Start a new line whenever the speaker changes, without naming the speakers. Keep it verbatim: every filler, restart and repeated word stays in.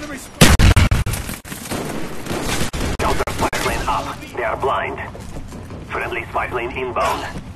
Counter spy plane up. They are blind. Friendly spy plane inbound.